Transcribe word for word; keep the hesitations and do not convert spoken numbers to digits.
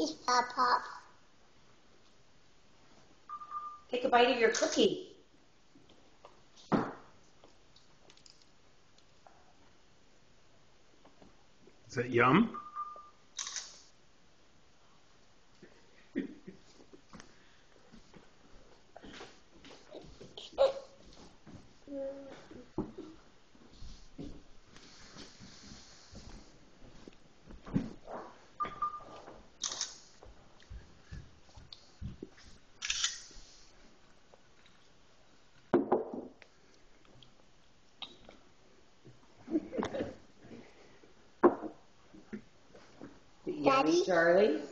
cookies, Pop Pop. Take a bite of your cookie. Is that yum? Yummy, Charlie?